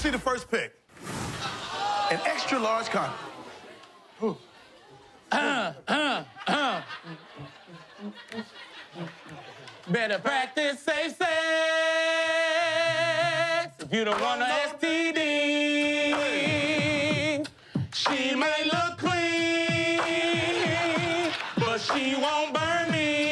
see the first pick. An extra large condom. Better practice safe sex if you don't want an STD. She may look clean, but she won't burn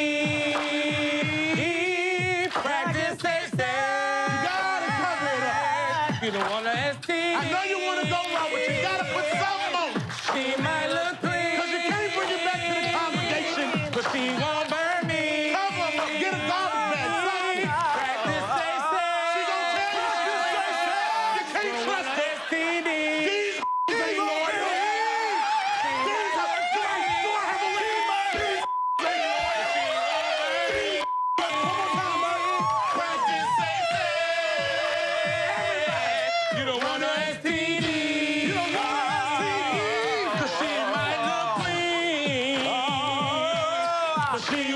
me. Practice safe sex. You gotta cover it up. If you don't want an STD. I know you want to go wrong, but you gotta put something on. She might look clean. Because you can't bring it back to the congregation. But she won't burn me. Cover them up. Get a garbage bag. Something. Practice safe sex. She gonna tell you to do safe sex. You can't trust her. STD. These ain't loyal. These are Practice safe sex. You don't want an STD. You don't want an STD. Cause she might look clean. But she